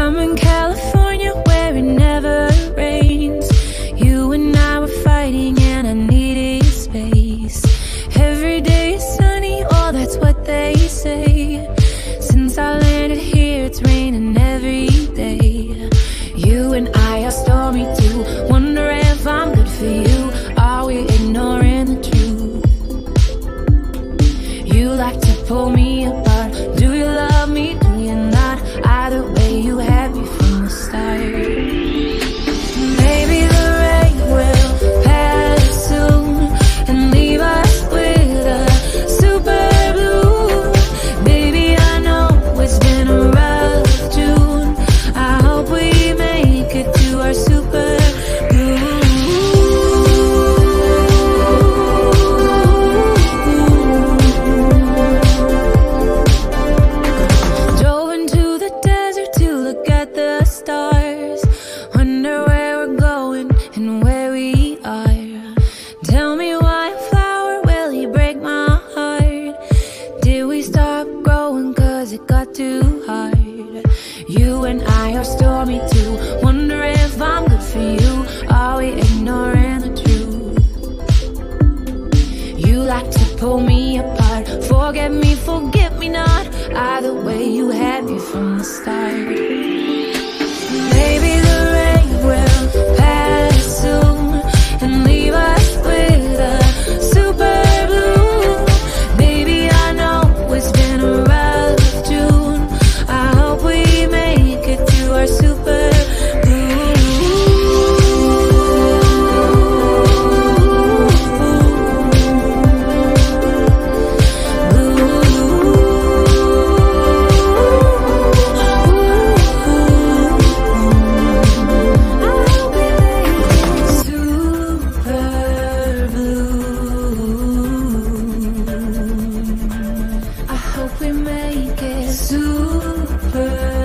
I'm in California where it never rains. You and I were fighting and I needed space. Every day is sunny, oh that's what they say. Since I landed here it's raining every day. You and I are stormy too. Wonder if I'm good for you. Are we ignoring the truth? You like to pull me apart. Do you love me? Do you not? Either way you had me from the start. Maybe the rain will pass soon and leave us with a super blue. Baby, I know it's been a rough June. I hope we make it to our super blue. Drove into the desert to look at the stars. Wonder where we're going and where we are. Tell me why a flower, will he break my heart? Did we stop growing cause it got too hard? You and I are stormy too. Wonder if I'm good for you. Are we ignoring the truth? You like to pull me apart. Forget me, forget me not. Either way you had me from the start. Maybe the rain will pass soon and leave us with a super blue. Baby, I know it's been a rough June. I hope we make it to our super blue. Super blue. I hope we make it super